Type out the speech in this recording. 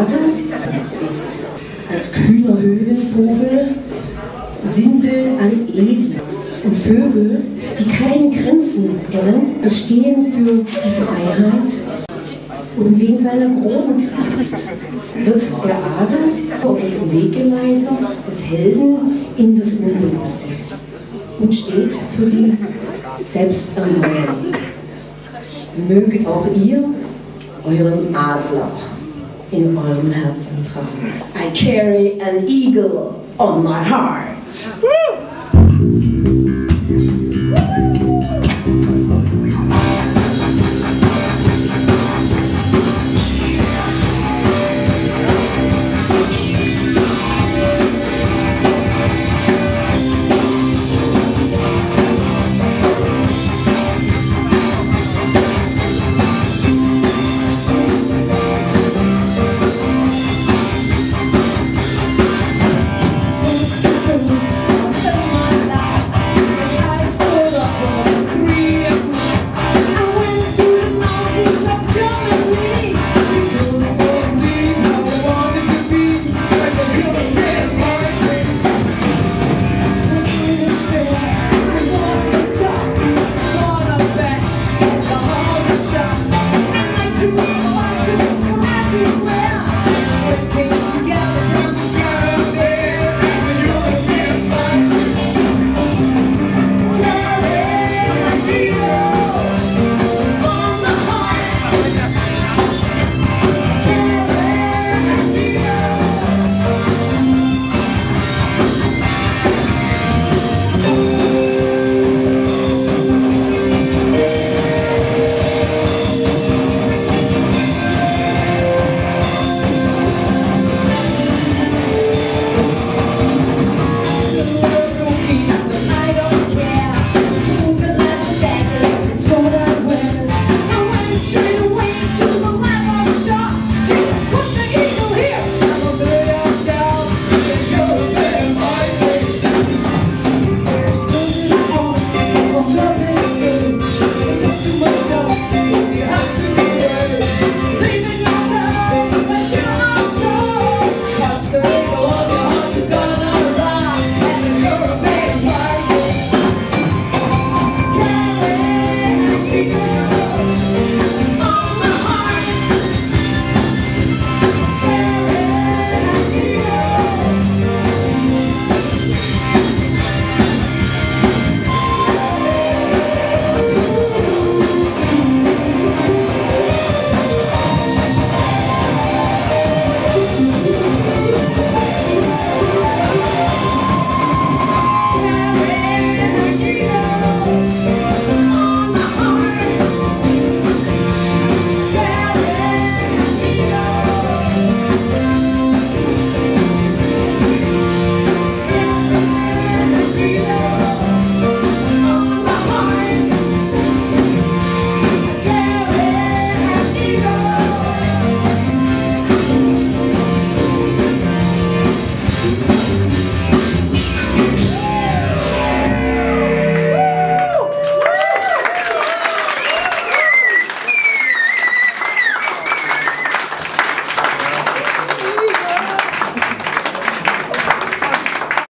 Adler ist als kühner Höhenvogel Sinnbild als edel. Und Vögel, die keine Grenzen kennen, stehen für die Freiheit. Und wegen seiner großen Kraft wird der Adler oder zum Weggeleiter des Helden in das Unbewusste und steht für die Selbsterneuerung. Möget auch ihr euren Adler in eurem Herzen tragen. I carry an eagle on my heart.